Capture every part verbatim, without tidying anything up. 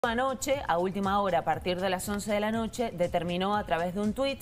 Anoche, a última hora, a partir de las once de la noche, determinó a través de un tuit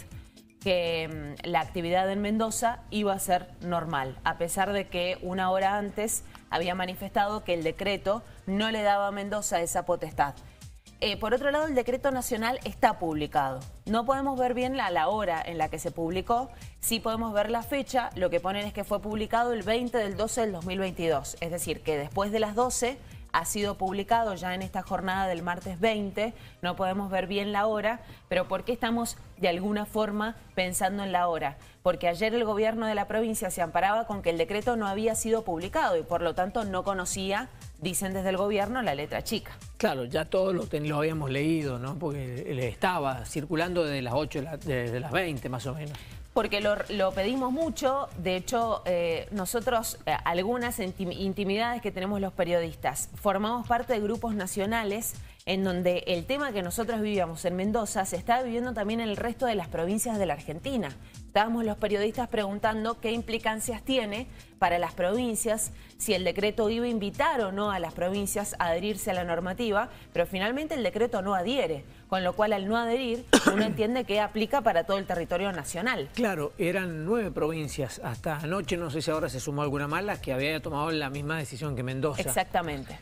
que mmm, la actividad en Mendoza iba a ser normal, a pesar de que una hora antes había manifestado que el decreto no le daba a Mendoza esa potestad. Eh, por otro lado, el decreto nacional está publicado. No podemos ver bien la, la hora en la que se publicó, sí podemos ver la fecha. Lo que ponen es que fue publicado el veinte del doce del dos mil veintidós, es decir, que después de las doce ha sido publicado ya en esta jornada del martes veinte, no podemos ver bien la hora, pero ¿por qué estamos de alguna forma pensando en la hora? Porque ayer el gobierno de la provincia se amparaba con que el decreto no había sido publicado y por lo tanto no conocía, dicen desde el gobierno, la letra chica. Claro, ya todos lo, lo habíamos leído, ¿no? Porque estaba circulando desde las ocho, desde las veinte más o menos. Porque lo, lo pedimos mucho, de hecho eh, nosotros, eh, algunas intimidades que tenemos los periodistas, formamos parte de grupos nacionales en donde el tema que nosotros vivíamos en Mendoza se está viviendo también en el resto de las provincias de la Argentina. Estábamos los periodistas preguntando qué implicancias tiene para las provincias, si el decreto iba a invitar o no a las provincias a adherirse a la normativa, pero finalmente el decreto no adhiere, con lo cual al no adherir uno entiende que aplica para todo el territorio nacional. Claro, eran nueve provincias hasta anoche, no sé si ahora se sumó alguna más, las que había tomado la misma decisión que Mendoza. Exactamente.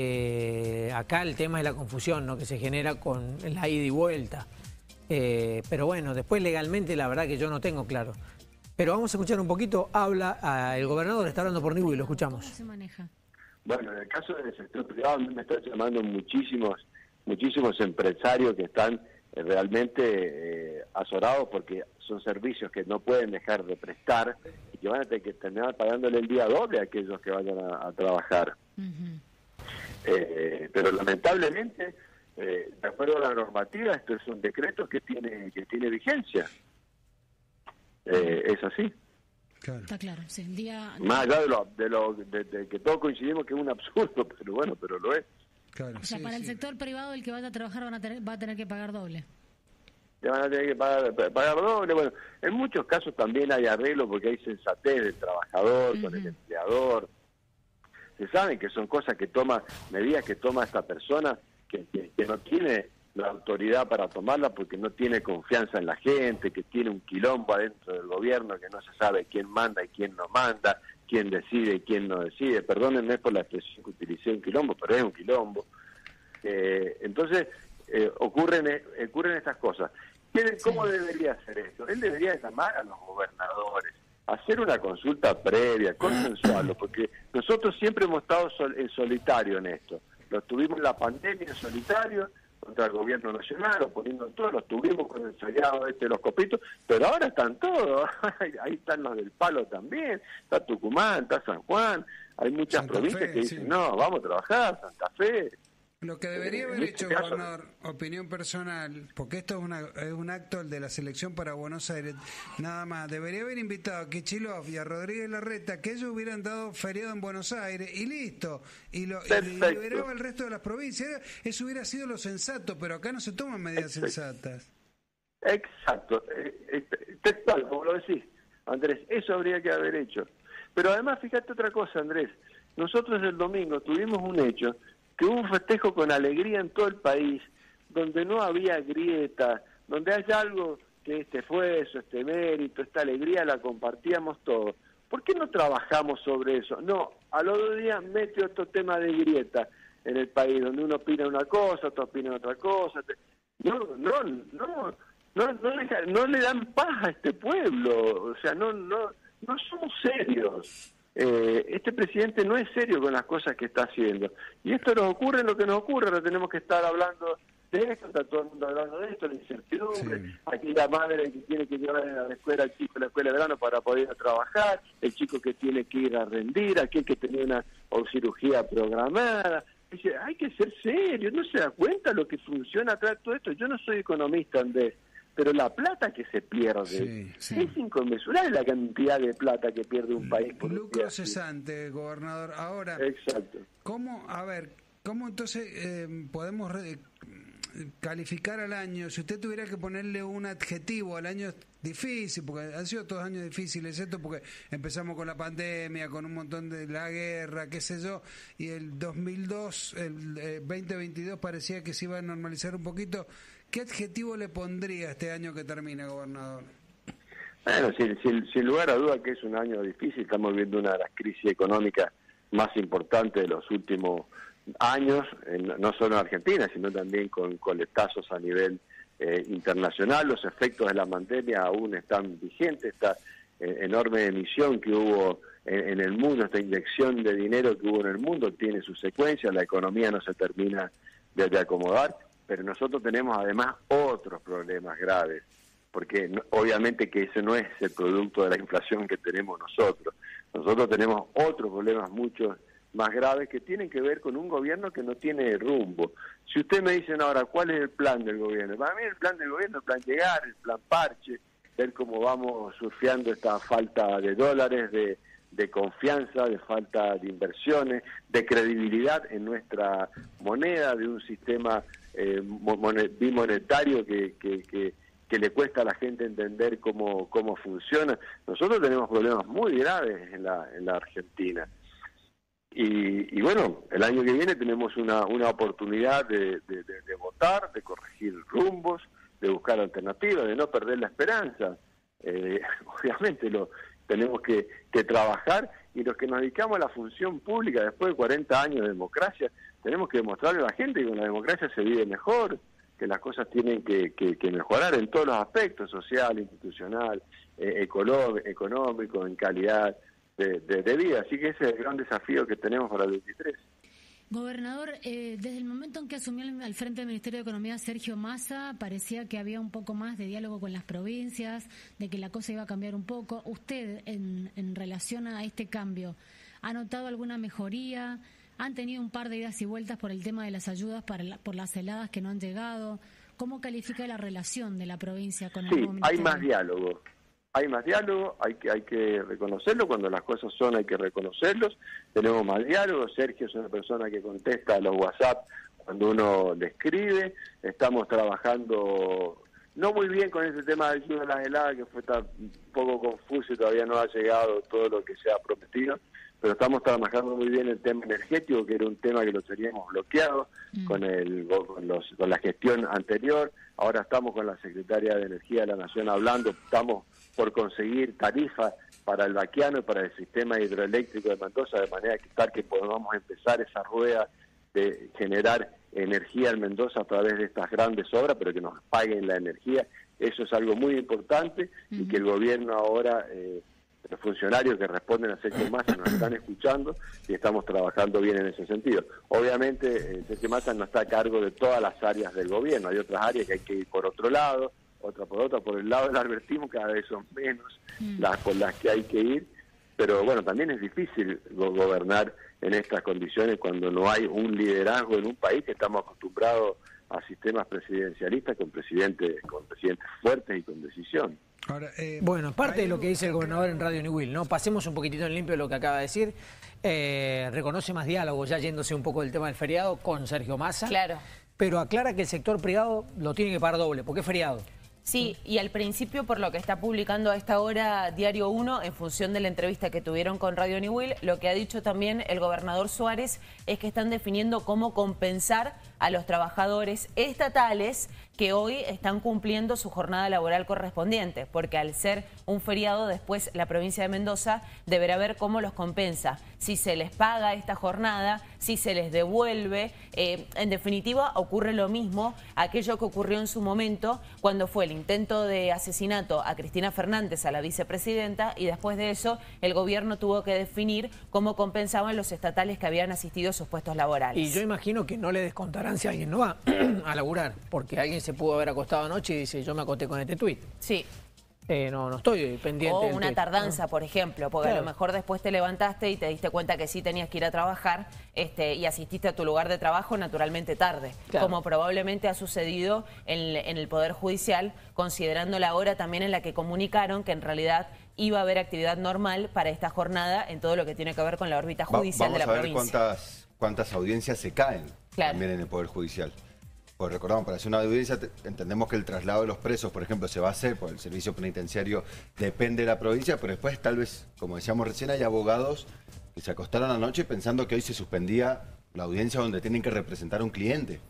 Eh, acá el tema es la confusión, ¿no?, que se genera con la ida y vuelta. Eh, pero bueno, después legalmente la verdad que yo no tengo claro. Pero vamos a escuchar un poquito, habla uh, el gobernador, está hablando por Nibu y lo escuchamos. ¿Cómo se maneja? Bueno, en el caso del sector privado me están llamando muchísimos, muchísimos empresarios que están eh, realmente eh, azorados porque son servicios que no pueden dejar de prestar y que van a tener que terminar pagándole el día doble a aquellos que vayan a, a trabajar. Uh-huh. eh, pero lamentablemente, eh, de acuerdo a la normativa, esto es un decreto que tiene que tiene vigencia. Eh, es así. Claro. Está claro, sí. Día... Más allá de, lo, de, lo, de, de que todos coincidimos que es un absurdo, pero bueno, pero lo es. Claro, o sea, sí, para sí. El sector privado, el que vaya a trabajar van a tener, va a tener que pagar doble. Le van a tener que pagar, pagar doble. Bueno, en muchos casos también hay arreglo porque hay sensatez del trabajador uh-huh. con el empleador. Se saben que son cosas que toma, medidas que toma esta persona que, que, que no tiene la autoridad para tomarla porque no tiene confianza en la gente, que tiene un quilombo adentro del gobierno, que no se sabe quién manda y quién no manda, quién decide y quién no decide. Perdónenme por la expresión que utilicé, un quilombo, pero es un quilombo. Eh, entonces, eh, ocurren, eh, ocurren estas cosas. ¿Cómo sí. debería hacer esto? Él debería llamar a los gobernadores, hacer una consulta previa, consensuarlo, porque nosotros siempre hemos estado sol, en solitario en esto. Lo tuvimos en la pandemia en solitario, contra el gobierno nacional, oponiendo todos, los tuvimos con el feriado este de los copitos, pero ahora están todos, ahí están los del palo también, está Tucumán, está San Juan, hay muchas Santa provincias Fe, que dicen, sí. no, vamos a trabajar, Santa Fe. Lo que debería haber hecho, este gobernador, opinión personal, porque esto es, una, es un acto el de la selección para Buenos Aires, nada más, debería haber invitado a Kicillof y a Rodríguez Larreta, que ellos hubieran dado feriado en Buenos Aires, y listo, y, lo, y liberaba el resto de las provincias. Eso hubiera sido lo sensato, pero acá no se toman medidas Exacto. sensatas. Exacto, textual, como lo decís, Andrés, eso habría que haber hecho. Pero además, fíjate otra cosa, Andrés, nosotros el domingo tuvimos un hecho que hubo un festejo con alegría en todo el país, donde no había grieta, donde hay algo que este esfuerzo, este mérito, esta alegría la compartíamos todos. ¿Por qué no trabajamos sobre eso? No, a los dos días mete otro tema de grieta en el país, donde uno opina una cosa, otro opina otra cosa. No, no, no, no, no, no, le, no le dan paz a este pueblo, o sea, no, no, no somos serios. Eh, este presidente no es serio con las cosas que está haciendo. Y esto nos ocurre en lo que nos ocurre, ahora tenemos que estar hablando de esto, está todo el mundo hablando de esto, la incertidumbre, sí. Aquí la madre que tiene que llevar a la escuela al chico a la escuela de verano para poder ir a trabajar, el chico que tiene que ir a rendir, aquel que tenía una o cirugía programada. Dice, hay que ser serio, no se da cuenta lo que funciona atrás de todo esto. Yo no soy economista, Andrés, pero la plata que se pierde sí, sí. es inconmensurable la cantidad de plata que pierde un país por lucro cesante, gobernador. Ahora, exacto. ¿Cómo, a ver, cómo entonces eh, podemos re calificar al año, si usted tuviera que ponerle un adjetivo al año difícil, porque han sido todos años difíciles, esto porque empezamos con la pandemia, con un montón de la guerra, qué sé yo, y el dos mil dos, el eh, veinte veintidós parecía que se iba a normalizar un poquito. ¿Qué adjetivo le pondría a este año que termina, gobernador? Bueno, sin, sin, sin lugar a duda que es un año difícil. Estamos viendo una de las crisis económicas más importantes de los últimos años, en, no solo en Argentina, sino también con coletazos a nivel eh, internacional. Los efectos de la pandemia aún están vigentes, esta eh, enorme emisión que hubo en, en el mundo, esta inyección de dinero que hubo en el mundo tiene sus secuencias, la economía no se termina de, de acomodar, pero nosotros tenemos además otros problemas graves, porque no, obviamente que ese no es el producto de la inflación que tenemos nosotros. Nosotros tenemos otros problemas mucho más graves que tienen que ver con un gobierno que no tiene rumbo. Si usted me dicen ahora, ¿cuál es el plan del gobierno? Para mí el plan del gobierno es el plan llegar, el plan parche, ver cómo vamos surfeando esta falta de dólares, de, de confianza, de falta de inversiones, de credibilidad en nuestra moneda, de un sistema eh, bimonetario que, que, que, que le cuesta a la gente entender cómo, cómo funciona. Nosotros tenemos problemas muy graves en la, en la Argentina. Y, y bueno, el año que viene tenemos una, una oportunidad de, de, de, de votar, de corregir rumbos, de buscar alternativas, de no perder la esperanza. Eh, obviamente lo tenemos que, que trabajar, y los que nos dedicamos a la función pública después de cuarenta años de democracia, tenemos que demostrarle a la gente que con la democracia se vive mejor, que las cosas tienen que, que, que mejorar en todos los aspectos, social, institucional, eh, económico, en calidad De, de, de vida. Así que ese es el gran desafío que tenemos para el veintitrés. Gobernador, eh, desde el momento en que asumió al frente del Ministerio de Economía Sergio Massa, parecía que había un poco más de diálogo con las provincias, de que la cosa iba a cambiar un poco. ¿Usted, en, en relación a este cambio, ha notado alguna mejoría? ¿Han tenido un par de idas y vueltas por el tema de las ayudas para la, por las heladas que no han llegado? ¿Cómo califica la relación de la provincia con el sí, nuevo ministerio? Hay más diálogo. Hay más diálogo, hay que hay que reconocerlo, cuando las cosas son hay que reconocerlos, tenemos más diálogo. Sergio es una persona que contesta a los WhatsApp cuando uno le escribe, estamos trabajando no muy bien con ese tema de ayuda a las heladas, que fue tan un poco confuso y todavía no ha llegado todo lo que se ha prometido, pero estamos trabajando muy bien el tema energético, que era un tema que lo teníamos bloqueado mm. con, el, con, los, con la gestión anterior. Ahora estamos con la Secretaria de Energía de la Nación hablando, estamos por conseguir tarifas para el Baquiano y para el sistema hidroeléctrico de Mendoza, de manera que tal que podamos empezar esa rueda de generar energía en Mendoza a través de estas grandes obras, pero que nos paguen la energía. Eso es algo muy importante uh-huh. y que el gobierno ahora, eh, los funcionarios que responden a Sergio Massa nos están escuchando y estamos trabajando bien en ese sentido. Obviamente, eh, Sergio Massa no está a cargo de todas las áreas del gobierno, hay otras áreas que hay que ir por otro lado, otra por otra, por el lado del albertismo cada vez son menos mm. las por las que hay que ir, pero bueno, también es difícil go- gobernar en estas condiciones cuando no hay un liderazgo en un país que estamos acostumbrados a sistemas presidencialistas con presidentes con presidentes fuertes y con decisión. Ahora, eh, bueno, parte de lo que dice el gobernador en Radio New Will, ¿no? Pasemos un poquitito en limpio lo que acaba de decir. Eh, reconoce más diálogo, ya yéndose un poco del tema del feriado, con Sergio Massa. Claro. Pero aclara que el sector privado lo tiene que pagar doble, porque es feriado. Sí, y al principio, por lo que está publicando a esta hora Diario uno, en función de la entrevista que tuvieron con Radio New Will, lo que ha dicho también el gobernador Suárez es que están definiendo cómo compensar a los trabajadores estatales que hoy están cumpliendo su jornada laboral correspondiente, porque al ser un feriado, después la provincia de Mendoza deberá ver cómo los compensa, si se les paga esta jornada, si se les devuelve. Eh, en definitiva, ocurre lo mismo, aquello que ocurrió en su momento cuando fue el intento de asesinato a Cristina Fernández, a la vicepresidenta, y después de eso el gobierno tuvo que definir cómo compensaban los estatales que habían asistido a sus puestos laborales. Y yo imagino que no le descontarán si alguien no va a laburar, porque alguien se pudo haber acostado anoche y dice, yo me acosté con este tuit. Sí. Eh, no, no estoy pendiente. O una tuit. tardanza, por ejemplo, porque claro. a lo mejor después te levantaste y te diste cuenta que sí tenías que ir a trabajar este, y asististe a tu lugar de trabajo naturalmente tarde, claro. como probablemente ha sucedido en, en el Poder Judicial, considerando la hora también en la que comunicaron que en realidad iba a haber actividad normal para esta jornada en todo lo que tiene que ver con la órbita judicial Va, de la provincia. provincia. Vamos a ver cuántas, cuántas audiencias se caen claro. también en el Poder Judicial. Pues recordamos, para hacer una audiencia te- entendemos que el traslado de los presos, por ejemplo, se va a hacer por el servicio penitenciario, depende de la provincia, pero después tal vez, como decíamos recién, hay abogados que se acostaron anoche pensando que hoy se suspendía la audiencia donde tienen que representar a un cliente.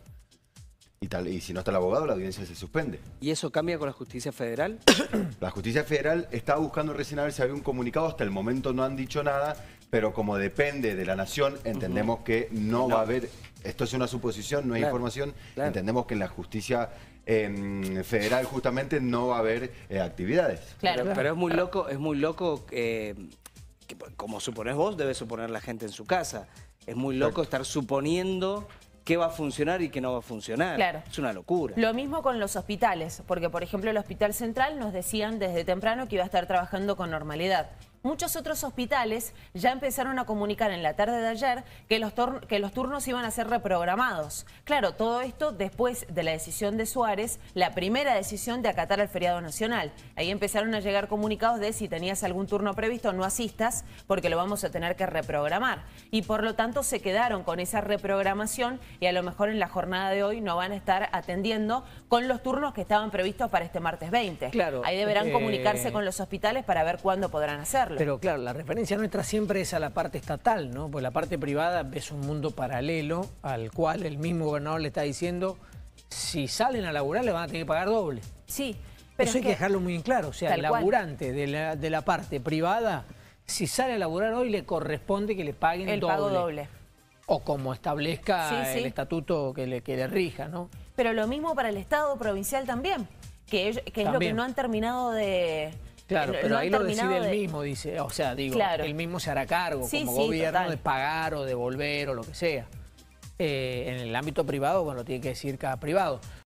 Y, tal, y si no está el abogado, la audiencia se suspende. ¿Y eso cambia con la justicia federal? La justicia federal estaba buscando recién a ver si había un comunicado, hasta el momento no han dicho nada, pero como depende de la nación, entendemos uh-huh. que no, no va a haber, esto es una suposición, no hay claro, información, claro. entendemos que en la justicia eh, federal justamente no va a haber eh, actividades. Claro. Pero, pero es muy loco, es muy loco, eh, que, como suponés vos, debe suponer la gente en su casa. Es muy loco estar suponiendo qué va a funcionar y qué no va a funcionar. Claro. Es una locura. Lo mismo con los hospitales, porque por ejemplo el Hospital Central nos decían desde temprano que iba a estar trabajando con normalidad. Muchos otros hospitales ya empezaron a comunicar en la tarde de ayer que los, que los turnos iban a ser reprogramados. Claro, todo esto después de la decisión de Suárez, la primera decisión de acatar el feriado nacional. Ahí empezaron a llegar comunicados de si tenías algún turno previsto no asistas porque lo vamos a tener que reprogramar. Y por lo tanto se quedaron con esa reprogramación y a lo mejor en la jornada de hoy no van a estar atendiendo con los turnos que estaban previstos para este martes veinte. Claro, Ahí deberán eh... comunicarse con los hospitales para ver cuándo podrán hacerlo. Pero claro, la referencia nuestra siempre es a la parte estatal, ¿no? Porque la parte privada es un mundo paralelo al cual el mismo gobernador le está diciendo si salen a laburar le van a tener que pagar doble. Sí, pero eso hay es que que dejarlo muy en claro. O sea, el laburante de la, de la parte privada, si sale a laburar hoy le corresponde que le paguen el doble. pago doble. O como establezca sí, sí. el estatuto que le, que le rija, ¿no? Pero lo mismo para el Estado provincial también, que, ellos, que es también. lo que no han terminado de... Claro, pero no ahí lo decide de... él mismo, dice, o sea, digo, claro. él mismo se hará cargo sí, como sí, gobierno total. de pagar o devolver o lo que sea. Eh, en el ámbito privado, bueno, tiene que decir cada privado.